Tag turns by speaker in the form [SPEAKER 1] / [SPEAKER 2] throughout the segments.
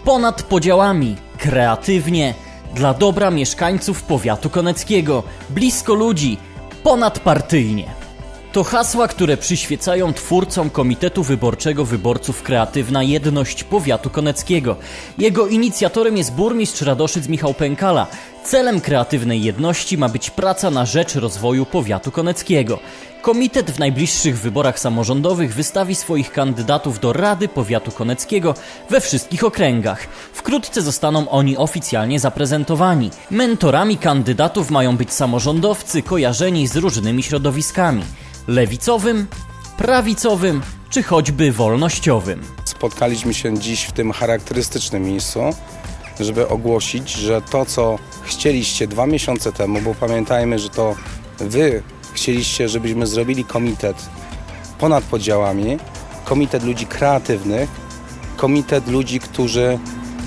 [SPEAKER 1] Ponad podziałami, kreatywnie, dla dobra mieszkańców powiatu koneckiego, blisko ludzi, ponadpartyjnie. To hasła, które przyświecają twórcom Komitetu Wyborczego Wyborców Kreatywna Jedność Powiatu Koneckiego. Jego inicjatorem jest burmistrz Radoszyc Michał Pękala. Celem Kreatywnej Jedności ma być praca na rzecz rozwoju powiatu koneckiego. Komitet w najbliższych wyborach samorządowych wystawi swoich kandydatów do Rady Powiatu Koneckiego we wszystkich okręgach. Wkrótce zostaną oni oficjalnie zaprezentowani. Mentorami kandydatów mają być samorządowcy kojarzeni z różnymi środowiskami: lewicowym, prawicowym czy choćby wolnościowym.
[SPEAKER 2] Spotkaliśmy się dziś w tym charakterystycznym miejscu, żeby ogłosić, że to, co chcieliście 2 miesiące temu, bo pamiętajmy, że to wy chcieliście, żebyśmy zrobili komitet ponad podziałami, komitet ludzi kreatywnych, komitet ludzi, którzy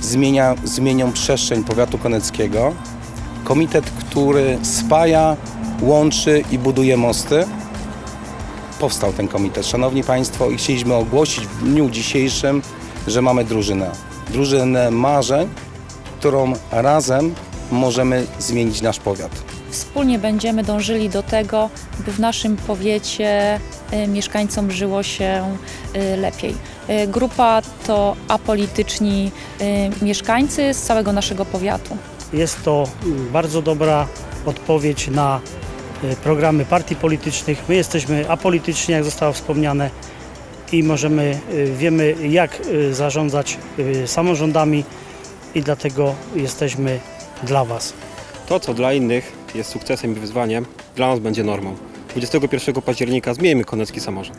[SPEAKER 2] zmienią przestrzeń powiatu koneckiego, komitet, który spaja, łączy i buduje mosty. Powstał ten komitet, szanowni państwo, i chcieliśmy ogłosić w dniu dzisiejszym, że mamy drużynę marzeń, którą razem możemy zmienić nasz powiat.
[SPEAKER 3] Wspólnie będziemy dążyli do tego, by w naszym powiecie mieszkańcom żyło się lepiej. Grupa to apolityczni mieszkańcy z całego naszego powiatu.
[SPEAKER 4] Jest to bardzo dobra odpowiedź na programy partii politycznych. My jesteśmy apolityczni, jak zostało wspomniane, i wiemy, jak zarządzać samorządami, i dlatego jesteśmy dla Was.
[SPEAKER 5] To, co dla innych jest sukcesem i wyzwaniem, dla nas będzie normą. 21 października zmieńmy konecki samorząd.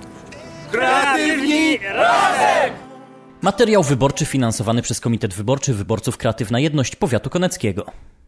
[SPEAKER 6] Kreatywni razem!
[SPEAKER 1] Materiał wyborczy finansowany przez Komitet Wyborczy Wyborców Kreatywna Jedność Powiatu Koneckiego.